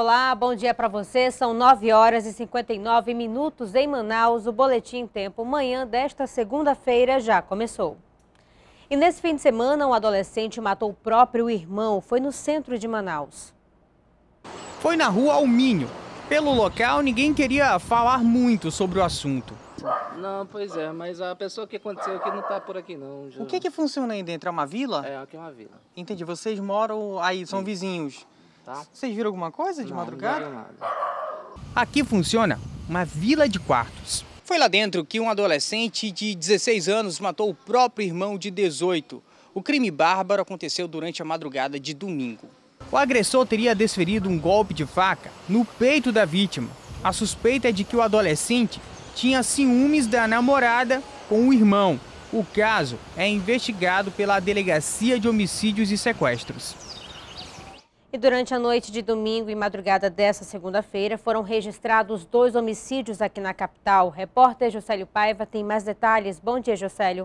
Olá, bom dia para você. São 9 horas e 59 minutos em Manaus. O Boletim Tempo Manhã desta segunda-feira já começou. E nesse fim de semana, um adolescente matou o próprio irmão. Foi no centro de Manaus. Foi na rua Alminho. Pelo local, ninguém queria falar muito sobre o assunto. Não, pois é, mas a pessoa que aconteceu aqui não tá por aqui não. Já... O que funciona aí dentro? É uma vila? É, aqui é uma vila. Entendi, vocês moram aí, são vizinhos. Tá? Vocês viram alguma coisa de madrugada? Não viu nada. Aqui funciona uma vila de quartos. Foi lá dentro que um adolescente de 16 anos matou o próprio irmão de 18. O crime bárbaro aconteceu durante a madrugada de domingo. O agressor teria desferido um golpe de faca no peito da vítima. A suspeita é de que o adolescente tinha ciúmes da namorada com o irmão. O caso é investigado pela Delegacia de Homicídios e Sequestros. E durante a noite de domingo e madrugada dessa segunda-feira, foram registrados 2 homicídios aqui na capital. O repórter Jocélio Paiva tem mais detalhes. Bom dia, Jocélio.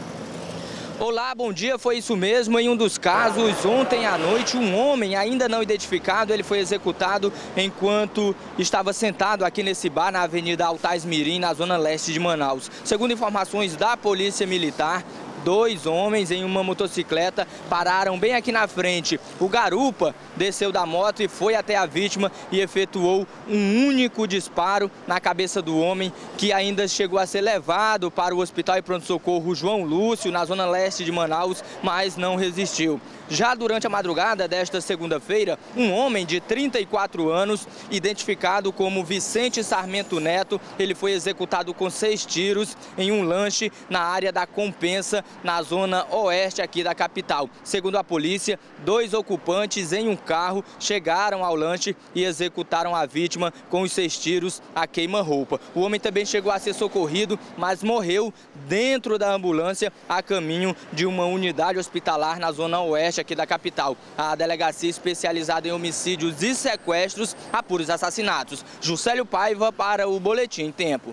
Olá, bom dia. Foi isso mesmo. Em um dos casos, ontem à noite, um homem ainda não identificado, ele foi executado enquanto estava sentado aqui nesse bar na Avenida Altais Mirim, na zona leste de Manaus. Segundo informações da Polícia Militar, 2 homens em uma motocicleta pararam bem aqui na frente. O garupa desceu da moto e foi até a vítima e efetuou um único disparo na cabeça do homem, que ainda chegou a ser levado para o Hospital e Pronto-Socorro João Lúcio, na zona leste de Manaus, mas não resistiu. Já durante a madrugada desta segunda-feira, um homem de 34 anos, identificado como Vicente Sarmento Neto, ele foi executado com 6 tiros em um lanche na área da Compensa, na zona oeste aqui da capital. Segundo a polícia, 2 ocupantes em um carro chegaram ao lanche e executaram a vítima com os 6 tiros a queima-roupa. O homem também chegou a ser socorrido, mas morreu dentro da ambulância a caminho de uma unidade hospitalar na zona oeste aqui da capital. A delegacia especializada em homicídios e sequestros apura os assassinatos. Jocélio Paiva para o Boletim Tempo.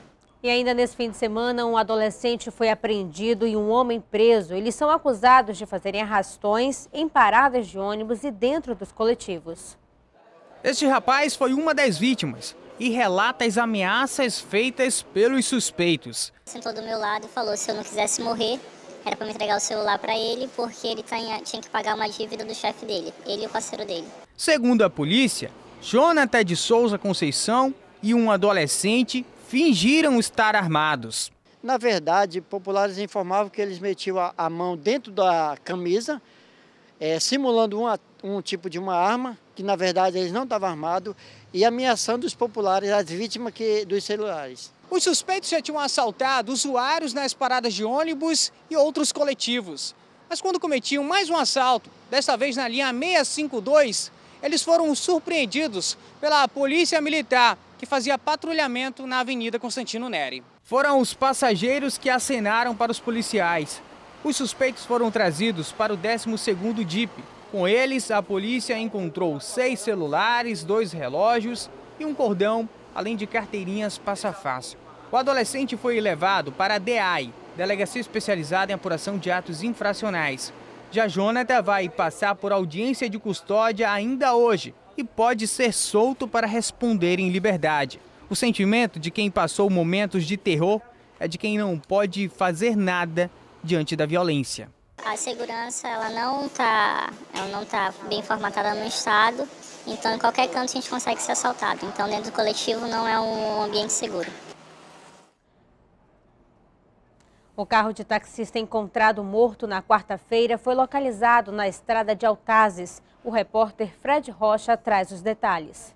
E ainda nesse fim de semana, um adolescente foi apreendido e um homem preso. Eles são acusados de fazerem arrastões em paradas de ônibus e dentro dos coletivos. Este rapaz foi uma das vítimas e relata as ameaças feitas pelos suspeitos. Sentou do meu lado e falou: se eu não quisesse morrer, era para me entregar o celular para ele, porque ele tinha que pagar uma dívida do chefe dele, ele e o parceiro dele. Segundo a polícia, Jonathan de Souza Conceição e um adolescente fingiram estar armados. Na verdade, populares informavam que eles metiam a mão dentro da camisa, simulando um tipo de uma arma, que na verdade eles não estavam armados, e ameaçando os populares, as vítimas dos celulares. Os suspeitos já tinham assaltado usuários nas paradas de ônibus e outros coletivos. Mas quando cometiam mais um assalto, desta vez na linha 652, eles foram surpreendidos pela Polícia Militar, que fazia patrulhamento na Avenida Constantino Neri. Foram os passageiros que acenaram para os policiais. Os suspeitos foram trazidos para o 12º DIP. Com eles, a polícia encontrou 6 celulares, 2 relógios e um cordão, além de carteirinhas passa-fácil. O adolescente foi levado para a DEAI, Delegacia Especializada em Apuração de Atos Infracionais. Já Jonathan vai passar por audiência de custódia ainda hoje e pode ser solto para responder em liberdade. O sentimento de quem passou momentos de terror é de quem não pode fazer nada diante da violência. A segurança ela não tá bem formatada no estado, então em qualquer canto a gente consegue ser assaltado. Então dentro do coletivo não é um ambiente seguro. O carro de taxista encontrado morto na quarta-feira foi localizado na estrada de Altazes. O repórter Fred Rocha traz os detalhes.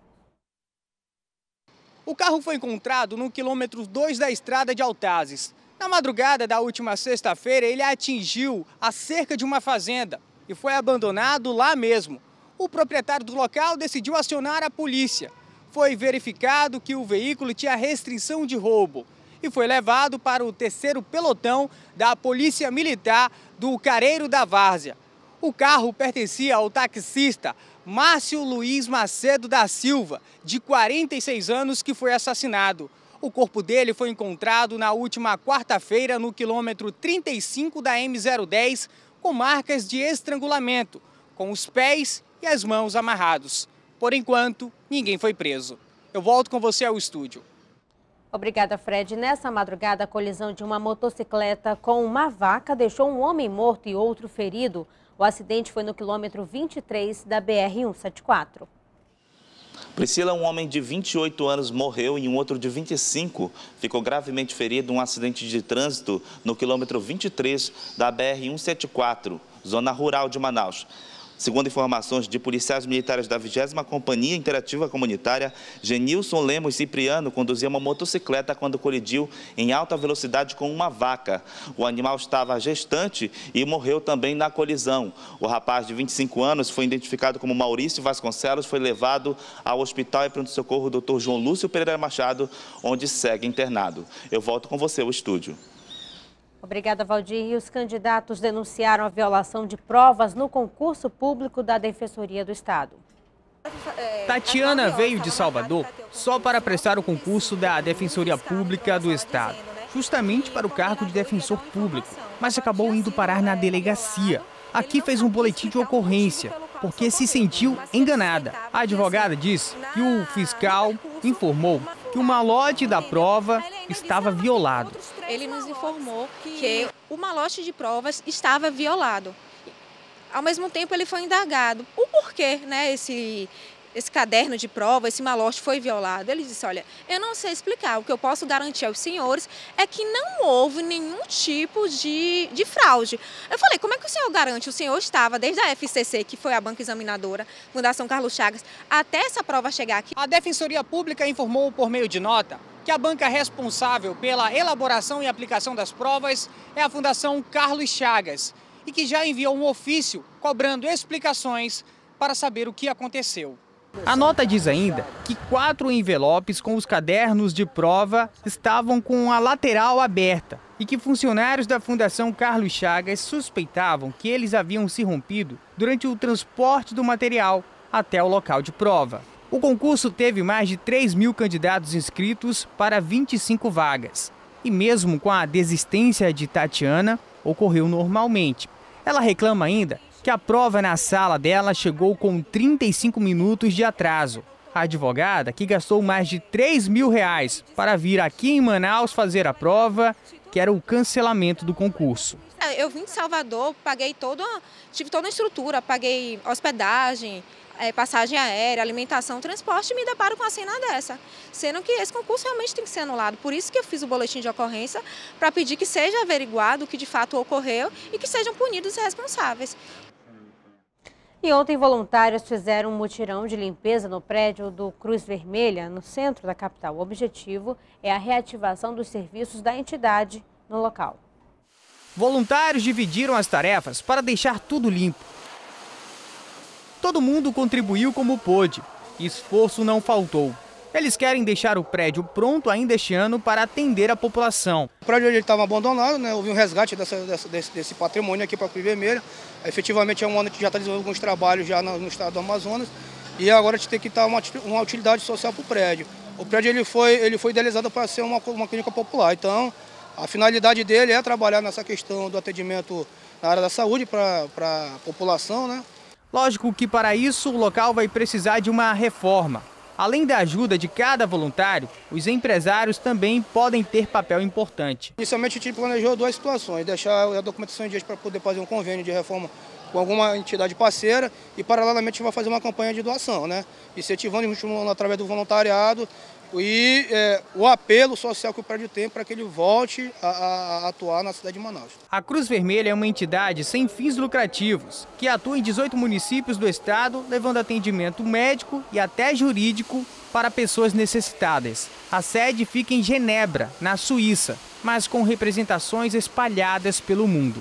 O carro foi encontrado no quilômetro 2 da estrada de Altazes. Na madrugada da última sexta-feira, ele atingiu a cerca de uma fazenda e foi abandonado lá mesmo. O proprietário do local decidiu acionar a polícia. Foi verificado que o veículo tinha restrição de roubo e foi levado para o 3º pelotão da Polícia Militar do Careiro da Várzea. O carro pertencia ao taxista Márcio Luiz Macedo da Silva, de 46 anos, que foi assassinado. O corpo dele foi encontrado na última quarta-feira no quilômetro 35 da M010, com marcas de estrangulamento, com os pés e as mãos amarrados. Por enquanto, ninguém foi preso. Eu volto com você ao estúdio. Obrigada, Fred. Nessa madrugada, a colisão de uma motocicleta com uma vaca deixou um homem morto e outro ferido. O acidente foi no quilômetro 23 da BR-174. Priscila, um homem de 28 anos morreu e um outro de 25 ficou gravemente ferido em um acidente de trânsito no quilômetro 23 da BR-174, zona rural de Manaus. Segundo informações de policiais militares da 20ª Companhia Interativa Comunitária, Genilson Lemos Cipriano conduzia uma motocicleta quando colidiu em alta velocidade com uma vaca. O animal estava gestante e morreu também na colisão. O rapaz de 25 anos foi identificado como Maurício Vasconcelos, foi levado ao Hospital e Pronto-Socorro Dr. João Lúcio Pereira Machado, onde segue internado. Eu volto com você ao estúdio. Obrigada, Valdir. E os candidatos denunciaram a violação de provas no concurso público da Defensoria do Estado. Tatiana veio de Salvador só para prestar o concurso da Defensoria Pública do Estado, justamente para o cargo de defensor público, mas acabou indo parar na delegacia. Aqui fez um boletim de ocorrência, porque se sentiu enganada. A advogada disse que o fiscal informou que o malote da prova estava violado. Ele nos informou que o malote de provas estava violado. Ao mesmo tempo, ele foi indagado o porquê, né, esse caderno de prova, esse malote foi violado. Ele disse, olha, eu não sei explicar, o que eu posso garantir aos senhores é que não houve nenhum tipo de fraude. Eu falei, como é que o senhor garante? O senhor estava desde a FCC, que foi a banca examinadora, Fundação Carlos Chagas, até essa prova chegar aqui. A Defensoria Pública informou por meio de nota que a banca responsável pela elaboração e aplicação das provas é a Fundação Carlos Chagas e que já enviou um ofício cobrando explicações para saber o que aconteceu. A nota diz ainda que 4 envelopes com os cadernos de prova estavam com a lateral aberta e que funcionários da Fundação Carlos Chagas suspeitavam que eles haviam se rompido durante o transporte do material até o local de prova. O concurso teve mais de 3.000 candidatos inscritos para 25 vagas. E mesmo com a desistência de Tatiana, ocorreu normalmente. Ela reclama ainda que a prova na sala dela chegou com 35 minutos de atraso. A advogada, que gastou mais de R$3.000 para vir aqui em Manaus fazer a prova, quer o cancelamento do concurso. Eu vim de Salvador, tive toda a estrutura, paguei hospedagem, passagem aérea, alimentação, transporte e me deparo com a cena dessa. Sendo que esse concurso realmente tem que ser anulado. Por isso que eu fiz o boletim de ocorrência para pedir que seja averiguado o que de fato ocorreu e que sejam punidos os responsáveis. E ontem, voluntários fizeram um mutirão de limpeza no prédio do Cruz Vermelha, no centro da capital. O objetivo é a reativação dos serviços da entidade no local. Voluntários dividiram as tarefas para deixar tudo limpo. Todo mundo contribuiu como pôde. Esforço não faltou. Eles querem deixar o prédio pronto ainda este ano para atender a população. O prédio estava abandonado, né? Houve um resgate desse patrimônio aqui para a Cruz Vermelha. Efetivamente é um ano que já está desenvolvendo alguns trabalhos já no estado do Amazonas. E agora a gente tem que dar uma utilidade social para o prédio. O prédio ele foi idealizado para ser uma clínica popular. Então, a finalidade dele é trabalhar nessa questão do atendimento na área da saúde para a população, né? Lógico que para isso o local vai precisar de uma reforma. Além da ajuda de cada voluntário, os empresários também podem ter papel importante. Inicialmente a gente planejou 2 situações, deixar a documentação em dias para poder fazer um convênio de reforma com alguma entidade parceira e paralelamente a gente vai fazer uma campanha de doação, né? Incentivando através do voluntariado e o apelo social que o prédio tem para que ele volte a atuar na cidade de Manaus. A Cruz Vermelha é uma entidade sem fins lucrativos, que atua em 18 municípios do estado, levando atendimento médico e até jurídico para pessoas necessitadas. A sede fica em Genebra, na Suíça, mas com representações espalhadas pelo mundo.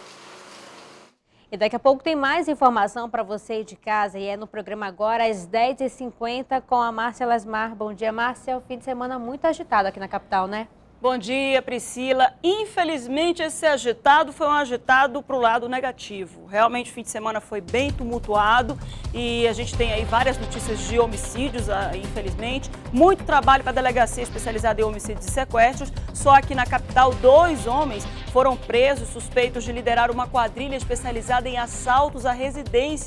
E daqui a pouco tem mais informação para você aí de casa e é no programa agora às 10h50 com a Márcia Lasmar. Bom dia, Márcia. O fim de semana muito agitado aqui na capital, né? Bom dia, Priscila. Infelizmente, esse agitado foi um agitado para o lado negativo. Realmente, o fim de semana foi bem tumultuado e a gente tem aí várias notícias de homicídios, infelizmente. Muito trabalho para a delegacia especializada em homicídios e sequestros. Só aqui na capital, 2 homens foram presos suspeitos de liderar uma quadrilha especializada em assaltos a residências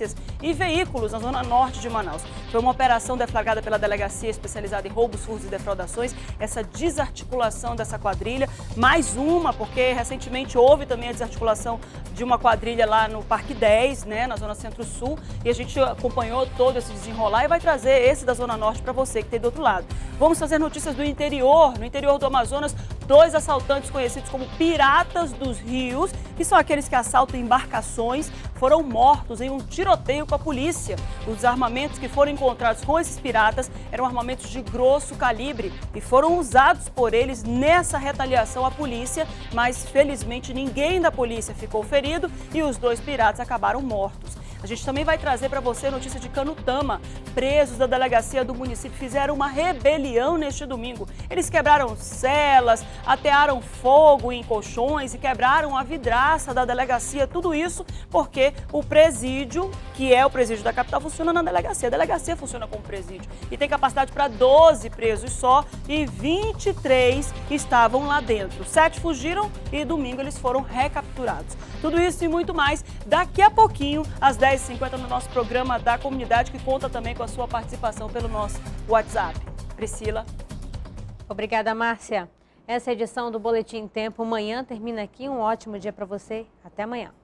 e veículos na zona norte de Manaus. Foi uma operação deflagrada pela Delegacia Especializada em Roubos, Furtos e Defraudações, essa desarticulação dessa quadrilha, mais uma, porque recentemente houve também a desarticulação de uma quadrilha lá no Parque 10, né, na zona centro-sul, e a gente acompanhou todo esse desenrolar e vai trazer esse da zona norte para você que tem do outro lado. Vamos fazer notícias do interior. No interior do Amazonas, 2 assaltantes conhecidos como Piratas dos Rios, que são aqueles que assaltam embarcações, foram mortos em um tiroteio com a polícia. Os armamentos que foram encontrados com esses piratas eram armamentos de grosso calibre e foram usados por eles nessa retaliação à polícia, mas felizmente ninguém da polícia ficou ferido e os 2 piratas acabaram mortos. A gente também vai trazer para você notícia de Canutama. Presos da delegacia do município fizeram uma rebelião neste domingo. Eles quebraram celas, atearam fogo em colchões e quebraram a vidraça da delegacia. Tudo isso porque o presídio, que é o presídio da capital, funciona na delegacia. A delegacia funciona como presídio e tem capacidade para 12 presos só e 23 estavam lá dentro. 7 fugiram e domingo eles foram recapturados. Tudo isso e muito mais daqui a pouquinho, às 10h50, no nosso programa da comunidade, que conta também com a sua participação pelo nosso WhatsApp. Priscila. Obrigada, Márcia. Essa edição do Boletim Tempo Manhã termina aqui. Um ótimo dia para você. Até amanhã.